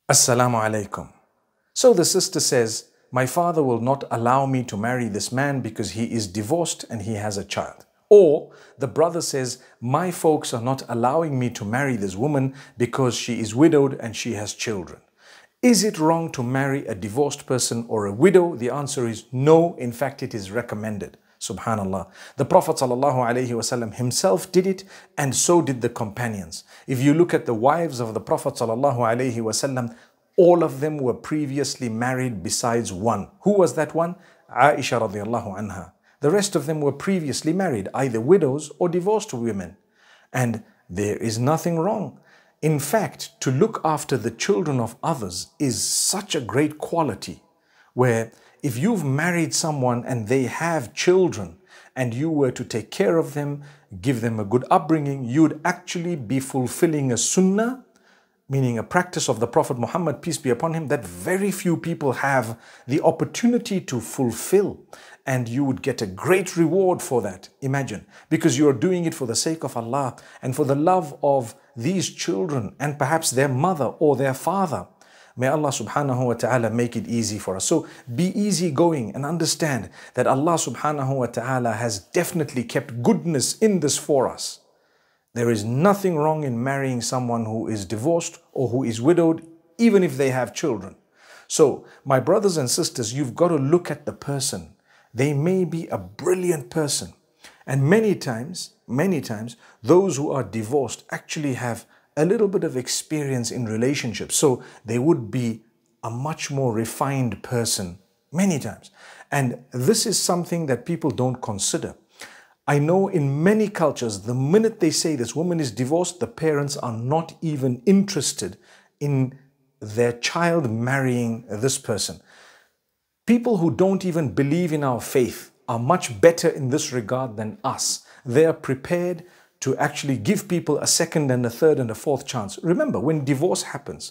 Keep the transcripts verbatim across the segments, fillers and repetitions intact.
Assalamu alaikum. So the sister says, my father will not allow me to marry this man because he is divorced and he has a child. Or the brother says, my folks are not allowing me to marry this woman because she is widowed and she has children. Is it wrong to marry a divorced person or a widow? The answer is no. In fact, it is recommended. Subhanallah. The Prophet ﷺ himself did it, and so did the companions. If you look at the wives of the Prophet ﷺ, all of them were previously married besides one. Who was that one? Aisha radiallahu anha. The rest of them were previously married, either widows or divorced women. And there is nothing wrong. In fact, to look after the children of others is such a great quality, where if you've married someone and they have children and you were to take care of them, give them a good upbringing, you'd actually be fulfilling a sunnah, meaning a practice of the Prophet Muhammad, peace be upon him, that very few people have the opportunity to fulfill. And you would get a great reward for that. Imagine, because you're doing it for the sake of Allah and for the love of these children and perhaps their mother or their father. May Allah subhanahu wa ta'ala make it easy for us. So be easygoing and understand that Allah subhanahu wa ta'ala has definitely kept goodness in this for us. There is nothing wrong in marrying someone who is divorced or who is widowed, even if they have children. So my brothers and sisters, you've got to look at the person. They may be a brilliant person. And many times, many times, those who are divorced actually have a little bit of experience in relationships. So they would be a much more refined person many times. And this is something that people don't consider. I know in many cultures, the minute they say this woman is divorced, the parents are not even interested in their child marrying this person. People who don't even believe in our faith are much better in this regard than us. They are prepared to actually give people a second and a third and a fourth chance. Remember, when divorce happens,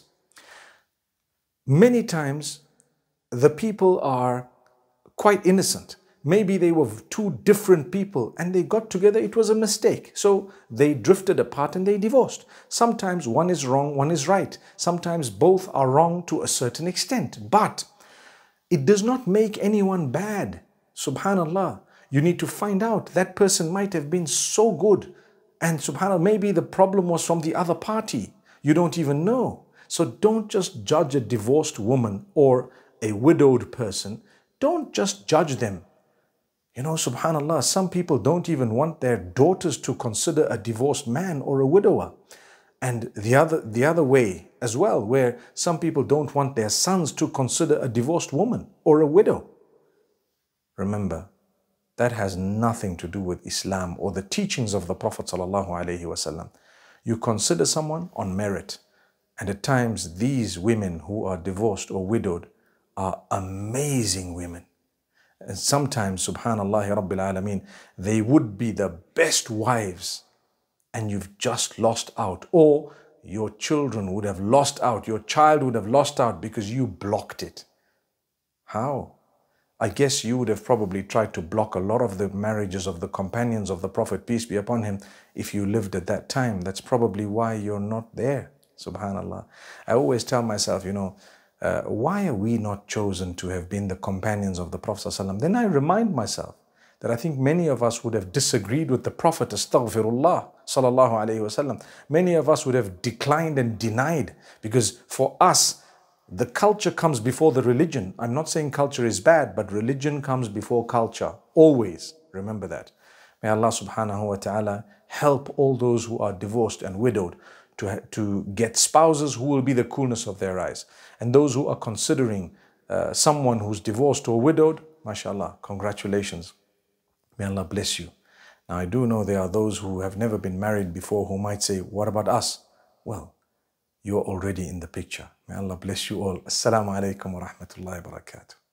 many times the people are quite innocent. Maybe they were two different people and they got together, it was a mistake. So they drifted apart and they divorced. Sometimes one is wrong, one is right. Sometimes both are wrong to a certain extent. But it does not make anyone bad. Subhanallah. You need to find out that person might have been so good. And subhanAllah, maybe the problem was from the other party. You don't even know. So don't just judge a divorced woman or a widowed person. Don't just judge them. You know, subhanAllah, some people don't even want their daughters to consider a divorced man or a widower. And the other, the other way as well, where some people don't want their sons to consider a divorced woman or a widow. Remember, that has nothing to do with Islam or the teachings of the Prophet ﷺ. You consider someone on merit. And at times, these women who are divorced or widowed are amazing women. And sometimes, subhanallah rabbil alameen, they would be the best wives and you've just lost out. Or your children would have lost out. Your child would have lost out because you blocked it. How? I guess you would have probably tried to block a lot of the marriages of the companions of the Prophet, peace be upon him, if you lived at that time. That's probably why you're not there. Subhanallah. I always tell myself, you know, uh, why are we not chosen to have been the companions of the Prophet ﷺ? Then I remind myself that I think many of us would have disagreed with the Prophet, astaghfirullah, sallallahu alayhi wasallam. Many of us would have declined and denied, because for us, the culture comes before the religion. I'm not saying culture is bad, but religion comes before culture. Always. Remember that. May Allah subhanahu wa ta'ala help all those who are divorced and widowed to, to get spouses who will be the coolness of their eyes. And those who are considering uh, someone who's divorced or widowed, mashallah, congratulations. May Allah bless you. Now I do know there are those who have never been married before who might say, what about us? Well, you're already in the picture. May Allah bless you all. Assalamu alaikum wa rahmatullahi wa barakatuh.